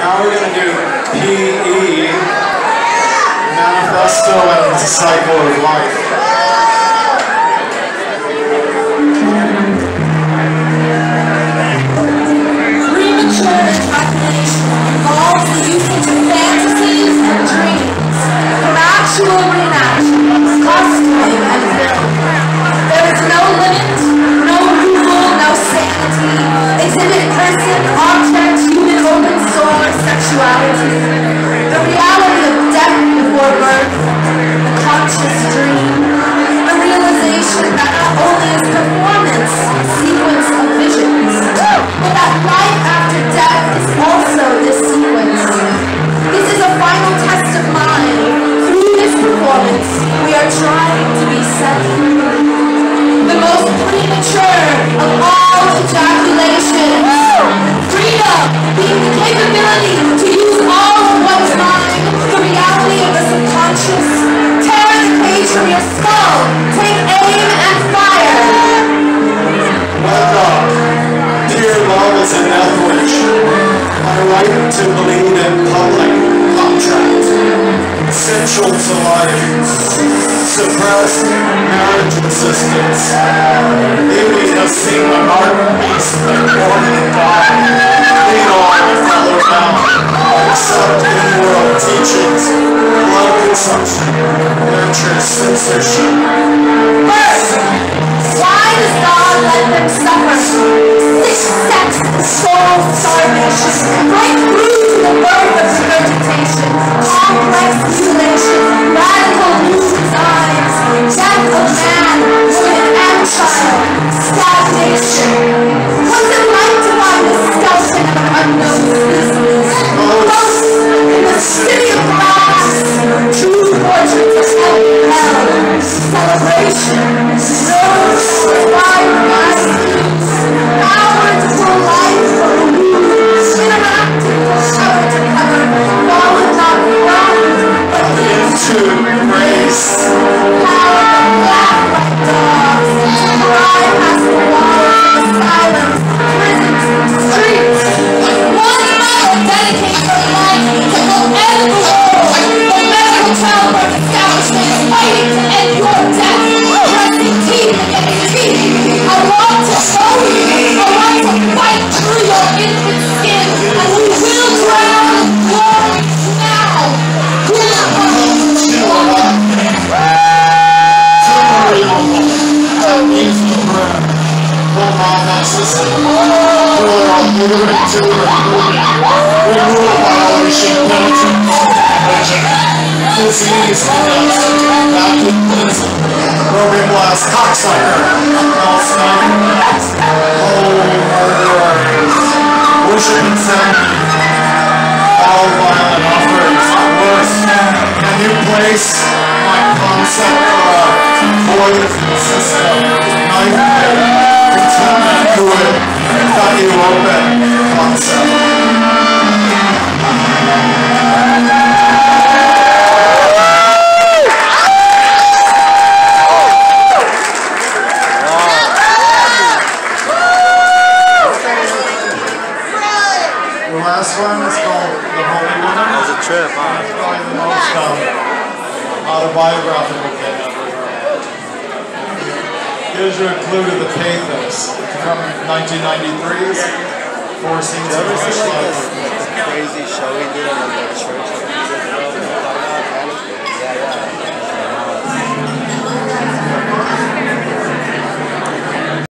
Now we're going to do PE, Manifesto and Cycle of Life. Premature ejaculation involves the usage of fantasies and dreams from actual reenactments, costuming and film. There is no limit, no rule, no sanity. Exhibit person, object, human open source, sexuality. The reality of death before birth, the conscious dream, the realization that not only is performance a sequence of visions, but that life after death is also this sequence. This is a final test of mind. Through this performance, we are trying to be set free. The most premature of all ejaculations. Freedom being the capability to use all of one's mind, the reality of the subconscious. Tear the cage from your skull. Take aim and fire. Welcome. Dear love is an Athey. My right to bleed in public contract. Essential to life. Suppressed marriage resistance. Maybe have seen my heart beast and born and die. Lean on and follow down. Accept in-world teachings. Love consumption. Nurture censorship. First, why does God let them suffer? Sick sex, soul starvation, right through to the birth of regurgitation, complex mutilation, radical new designs, death of man, woman and child, stagnation. What's it like to find the skeleton of an unknown species? Ghosts in the city of glass, true portraits of hell, celebration, nerves, wide minds, power to pull life from the wounds, interactive from cover to cover, fallen not ground, but To embrace. power to laugh like dogs, cry past the walls of asylums, prisons, streets. One mile dedicated their life to end the world. The medical childbirth establishment is fighting to end your death. Pressing teeth against teeth. I want to show you. I want to fight through your infant skin, and we will drown war now. Disease, broken glass, cocksucker, murderers, worship insanity, all violent offerings, worse. Can you place my concept for a poison system, knife blade, contentment to it, that you open concept? The last one is called The Holy Woman. That was a trip, huh? It's probably the most autobiographical thing ever. Gives you a clue to the pathos. From 1993's Four Scenes of Life.